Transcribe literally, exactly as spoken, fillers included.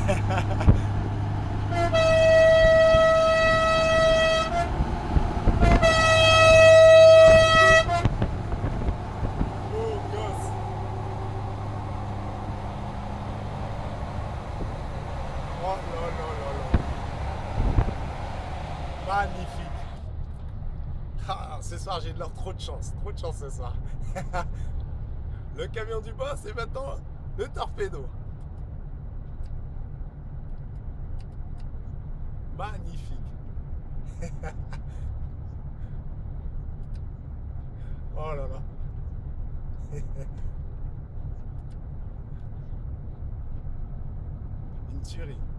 Oh, gosse. Oh là là là là. Magnifique. Ah, ce soir, j'ai de leur trop de chance. Trop de chance ce soir. Le camion du boss et maintenant le torpedo. Magnifique. Oh là là. Une tuerie.